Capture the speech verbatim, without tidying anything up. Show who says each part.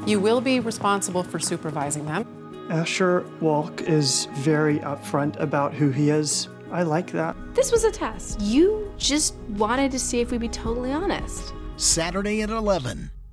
Speaker 1: You will be responsible for supervising them.
Speaker 2: Asher Walk is very upfront about who he is. I like that.
Speaker 3: This was a test. You just wanted to see if we'd be totally honest.
Speaker 4: Saturday at eleven.